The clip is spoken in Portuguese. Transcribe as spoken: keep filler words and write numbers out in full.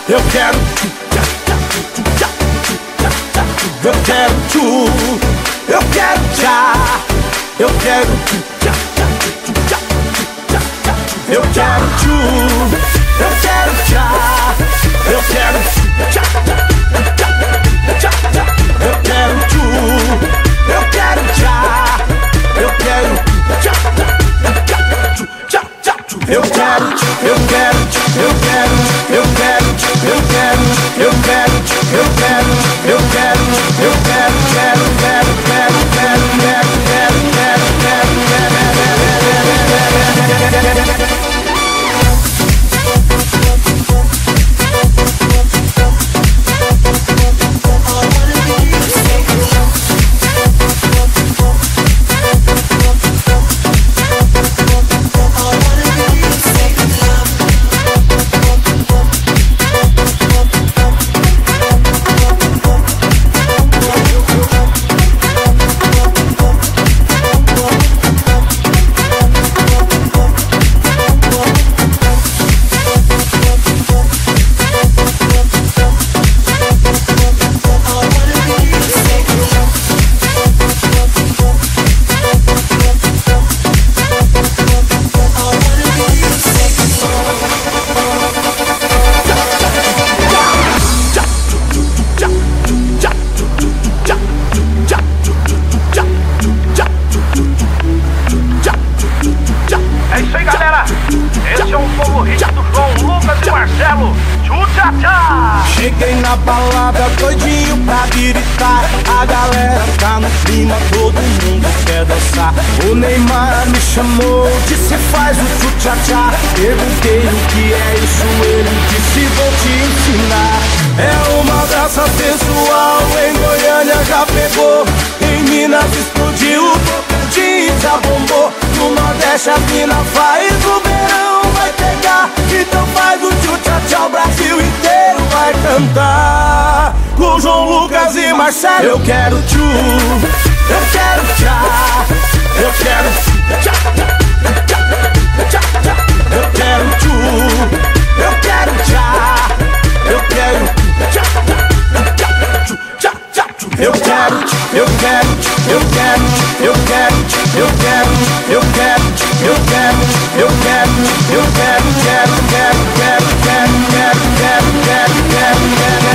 Eu quero Eu quero tu, eu quero já, eu quero Eu quero tu, eu quero já, eu quero Eu quero tu, eu quero já, eu quero Eu quero, eu quero, eu quero, eu quero, eu quero, eu quero, eu quero, eu quero, eu quero, quero, quero, quero, quero, quero, quero, quero, Cheguei na balada doidinho pra gritar. A galera tá no clima, todo mundo quer dançar. O Neymar me chamou, disse faz o tchu-tcha-tcha. Perguntei o que é isso, ele disse vou te ensinar. É uma dança sensual, em Goiânia já pegou, em Minas explodiu, Tocantins já bombou. No Nordeste a mina faz, no verão vai pegar. Então faz o tchu-tcha-tcha, o Brasil inteiro vai cantar. Com João Lucas e Marcelo. Eu quero tchu, eu quero tchá, eu quero tchá, tchá, tchá, tchá. Eu quero tchu, eu quero tchá, eu quero tchá, tchá, tchá, tchá. Eu quero, eu quero, eu quero, eu quero, eu quero, eu quero, eu quero, eu quero, eu quero, quero, quero, quero, quero, quero, quero, quero, quero, quero.